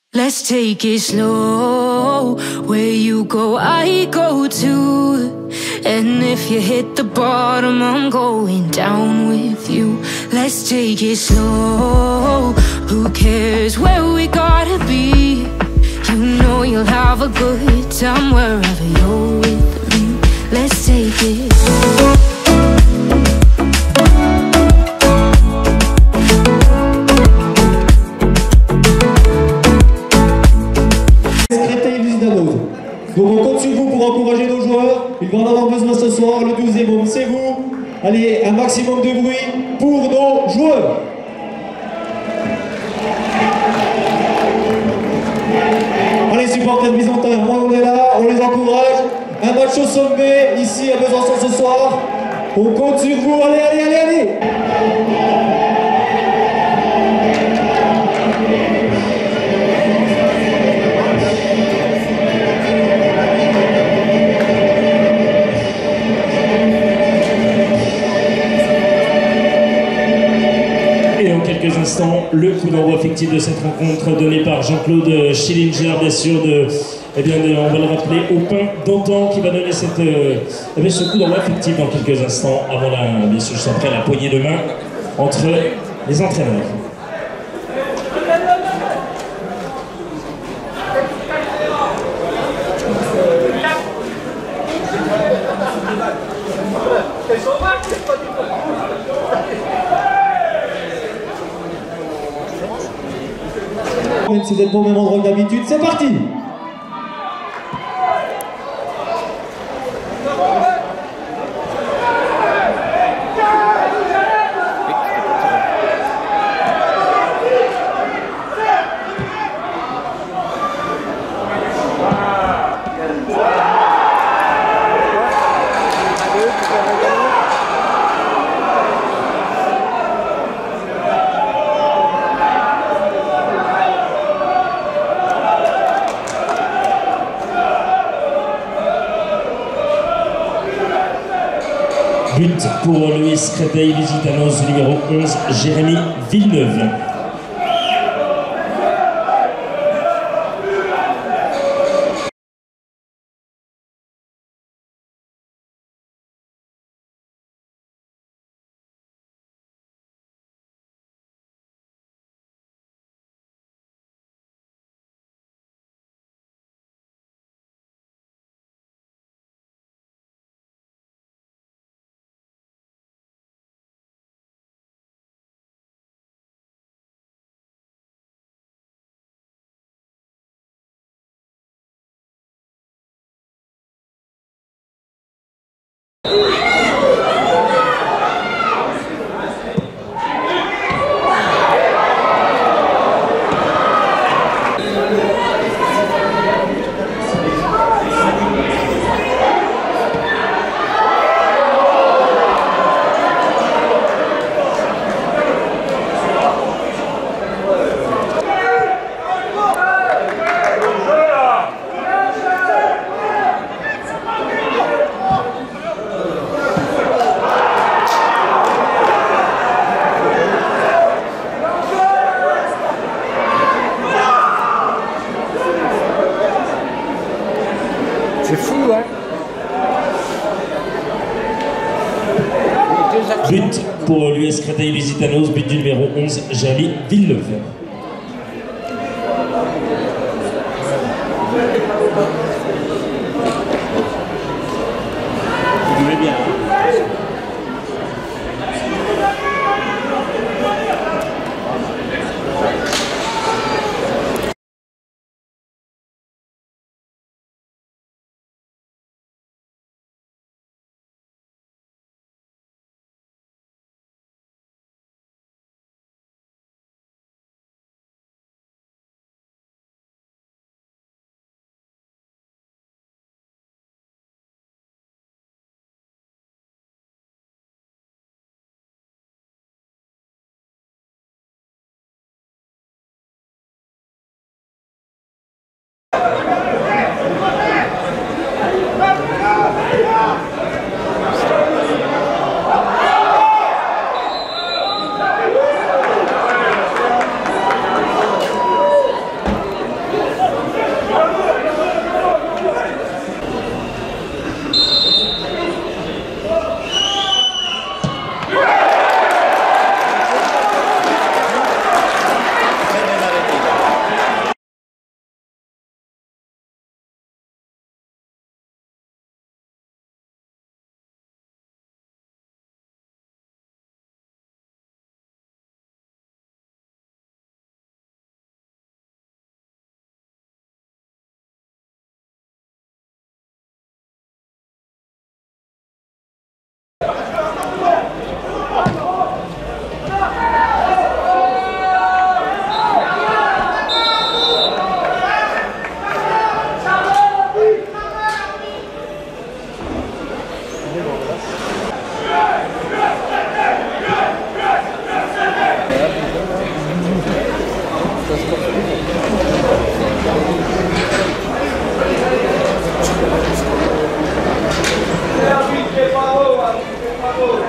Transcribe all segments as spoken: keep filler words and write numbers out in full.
Let's take it slow. Where you go, I go too. And if you hit the bottom, I'm going down with you. Let's take it slow. Who cares where we gotta be? You know you'll have a good time wherever you're with me. Let's take it slow. Donc on compte sur vous pour encourager nos joueurs. Ils vont en avoir besoin ce soir. Le douzième homme, c'est vous. Allez, un maximum de bruit pour nos joueurs. Allez, supporters byzantins, moi on est là, on les encourage. Un match au sommet ici à Besançon ce soir. On compte sur vous. Allez, allez, allez, allez. Quelques instants, le coup d'envoi fictif de cette rencontre donné par Jean-Claude Schillinger, bien sûr, de, eh bien de, on va le rappeler, au pain d'antan qui va donner cette, euh, eh bien, ce coup d'envoi fictif dans quelques instants, avant la, bien sûr, juste après la poignée de main entre les entraîneurs. Même si vous êtes pas au même endroit que d'habitude, c'est parti! But pour Luis Créteil Lusitanos, numéro onze, Jérémy Villeneuve. C'est fou, hein? But pour l'U S Créteil Lusitanos, but du numéro onze, Jérémy Villeneuve.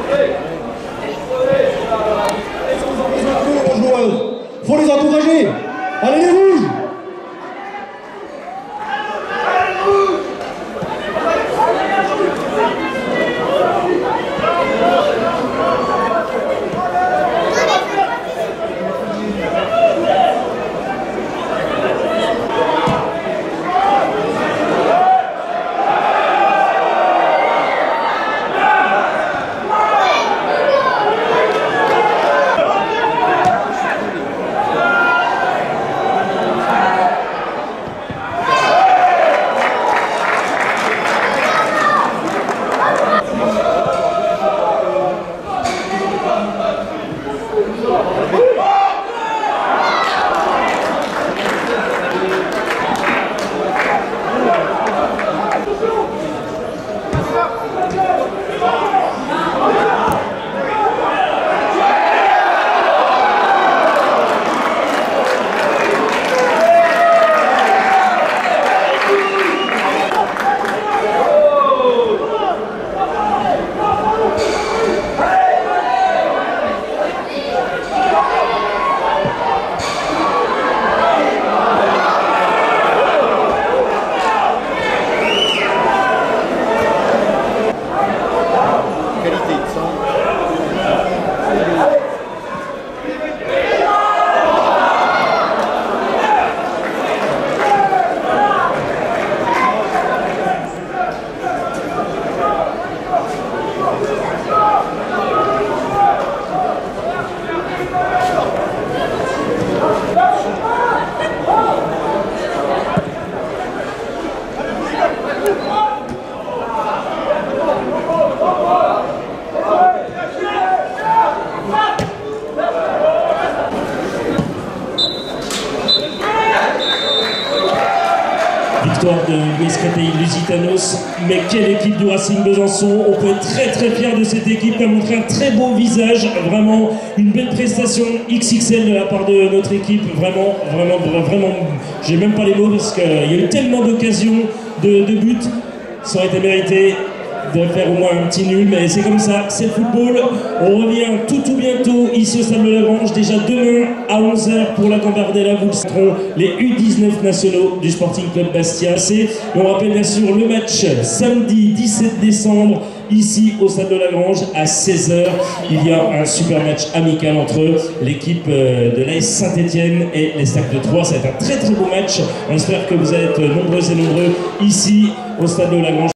Faut les encourager. Allez les rouges. Victoire de Luis Créteil-Lusitanos, mais quelle équipe du Racing Besançon. On peut être très très fier de cette équipe qui a montré un très beau visage, vraiment une belle prestation X X L de la part de notre équipe, vraiment, vraiment, vraiment, j'ai même pas les mots parce qu'il y a eu tellement d'occasions de, de buts, ça aurait été mérité de faire au moins un petit nul, mais c'est comme ça, c'est le football. On revient tout tout bientôt ici au Stade de la Grange, déjà demain à onze heures pour la Gambardella, vous le seront les U dix-neuf nationaux du Sporting Club Bastia. Et on rappelle bien sûr le match samedi dix-sept décembre ici au Stade de la Grange à seize heures. Il y a un super match amical entre l'équipe de l'A S Saint-Etienne et les Stacks de Troyes. Ça va être un très très beau match. On espère que vous êtes nombreux et nombreux ici au Stade de la Grange.